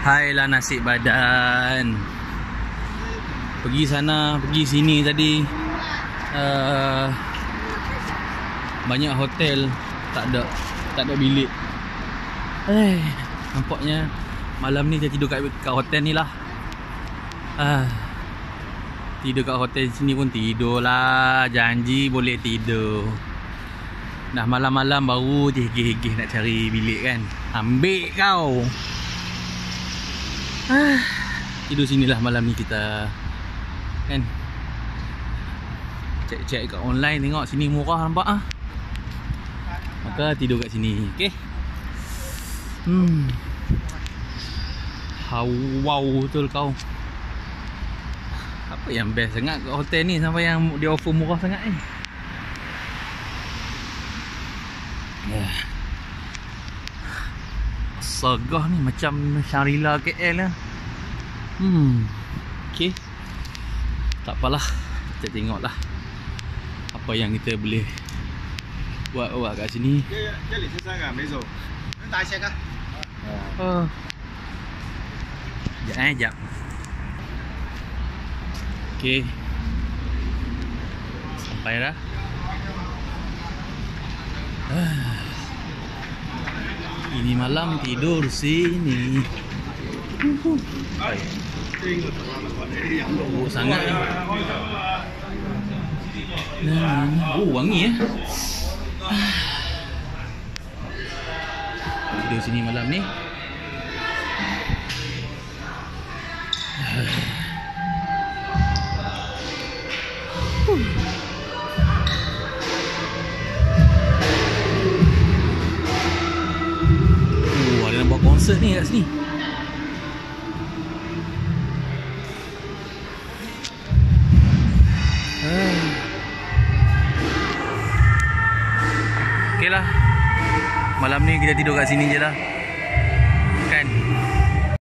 Hailah nasib badan. Pergi sana, pergi sini tadi. Banyak hotel tak ada bilik. Nampaknya malam ni saya tidur kat hotel ni lah. Tidur kat hotel sini pun tidur lah. Janji boleh tidur. Dah malam-malam baru hegeh-hegeh nak cari bilik kan. Ambil kau. Tidur sinilah malam ni kita. Kan. Cek-cek kat online, tengok sini murah nampak ah. Maka tidur kat sini. Okey. Wow betul kau. Apa yang best sangat kat hotel ni sampai yang dia offer murah sangat ni? Sagah ni macam Shangri-La KL lah. Okey. Tak apalah. Kita tengoklah apa yang kita boleh buat kat sini. Sekejap. Okey. Sampai dah. Ini malam tidur sini. Oh, sangat ni. Wangi ya. Tidur sini malam ni. Ada nak buat konsert ni kat sini. Okey lah. Malam ni kita tidur kat sini je lah. Kan.